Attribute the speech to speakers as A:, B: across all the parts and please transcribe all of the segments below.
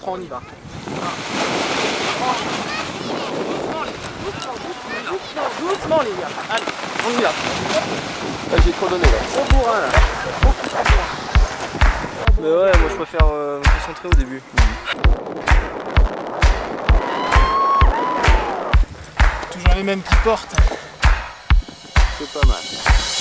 A: 3, on y va. Doucement les gars. Allez, on y va.
B: J'ai trop donné là.
A: Au bourrin là. Mais ouais, moi je préfère me concentrer au début.
C: Toujours les mêmes qui portent.
B: C'est pas mal.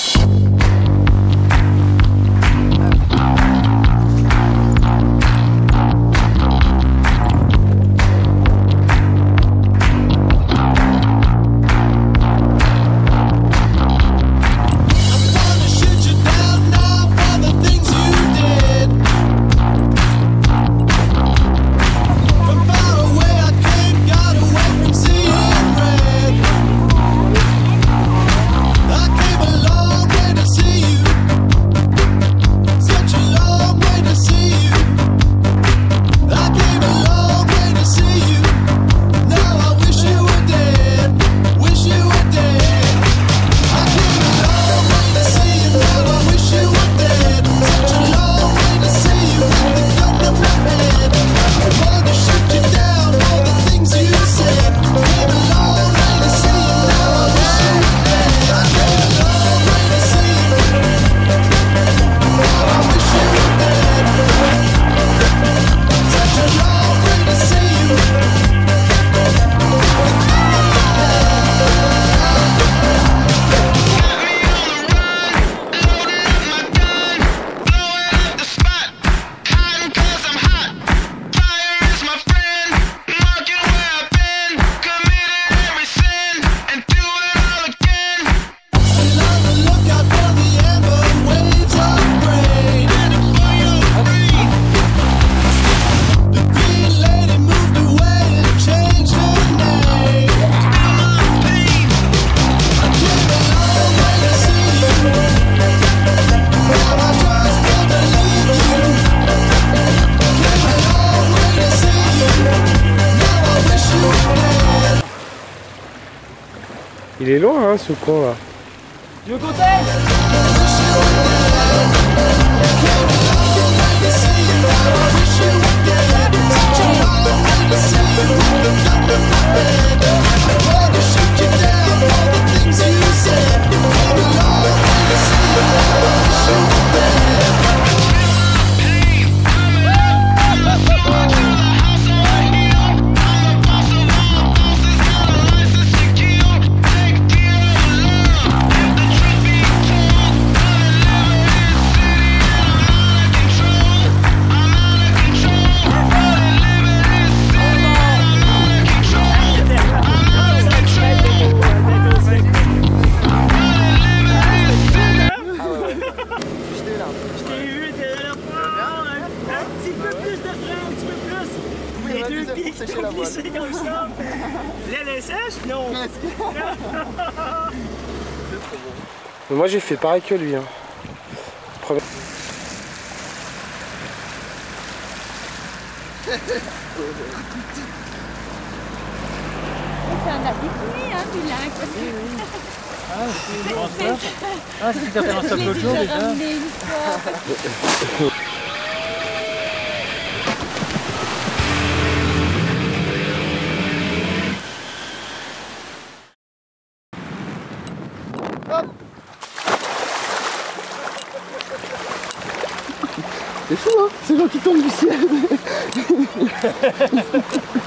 D: Il est loin hein, ce coin là.
A: Du côté.
C: C'est comme ça. L'aile est sèche? Non.
D: Mais moi j'ai fait pareil que lui. Hein.
E: C'est un habitué hein, du lac.
C: Ah, c'est quand on s'appelle l'autre jour déjà.
B: C'est fou hein, c'est l'eau qui tombe du ciel.